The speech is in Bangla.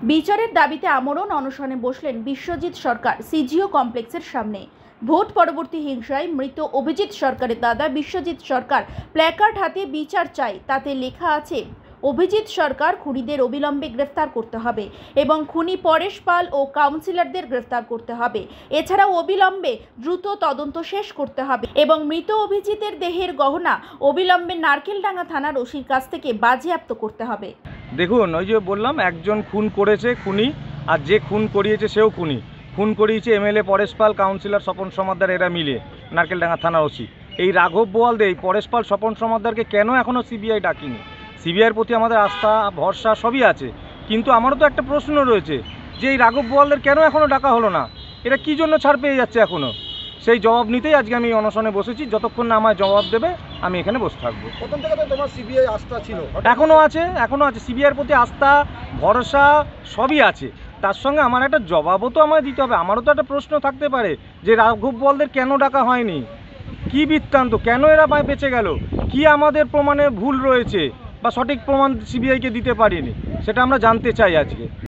বিচারের দাবিতে আমরণ অনশনে বসলেন বিশ্বজিৎ সরকার সিজিও কমপ্লেক্সের সামনে। ভোট পরবর্তী হিংসায় মৃত অভিজিৎ সরকারের দাদা বিশ্বজিৎ সরকার প্ল্যাকার্ড হাতে বিচার চাই। তাতে লেখা আছে, অভিজিৎ সরকার খুনিদের অবিলম্বে গ্রেফতার করতে হবে এবং খুনি পরেশ পাল ও কাউন্সিলরদের গ্রেফতার করতে হবে। এছাড়াও অবিলম্বে দ্রুত তদন্ত শেষ করতে হবে এবং মৃত অভিজিতের দেহের গহনা অবিলম্বে নারকেলডাঙ্গা থানার ওসির কাছ থেকে বাজেয়াপ্ত করতে হবে। দেখুন, ওই যে বললাম, একজন খুন করেছে খুনি, আর যে খুন করিয়েছে সেও খুনি। খুন করিয়েছে এমএলএ পরেশ পাল, কাউন্সিলর স্বপন সমাদ্দার, এরা মিলে নারকেলডাঙ্গা থানার ওসি। এই রাঘব বোয়ালদে এই পরেশ পাল, স্বপন সমাদ্দারকে কেন এখনও সিবিআই ডাকিনি? সিবিআইয়ের প্রতি আমাদের আস্থা ভরসা সবই আছে, কিন্তু আমারও তো একটা প্রশ্ন রয়েছে যে এই রাঘব বোয়ালদের কেন এখনও ডাকা হলো না? এরা কী জন্য ছাড় পেয়ে যাচ্ছে এখনও? সেই জবাব নিতেই আজকে আমি অনশনে বসেছি। যতক্ষণ না আমায় জবাব দেবে আমি এখানে বসে থাকবো। প্রথম থেকে তো তোমার সিবিআই আস্থা ছিল, এখনও আছে সিবিআইয়ের প্রতি আস্থা ভরসা সবই আছে। তার সঙ্গে আমার একটা জবাবও তো আমায় দিতে হবে। আমারও তো একটা প্রশ্ন থাকতে পারে যে রাঘব বোয়ালদের কেন ডাকা হয়নি, কী বৃত্তান্ত, কেন এরা বেঁচে গেল, কি আমাদের প্রমাণে ভুল রয়েছে বা সঠিক প্রমাণ সিবিআইকে দিতে পারিনি, সেটা আমরা জানতে চাই আজকে।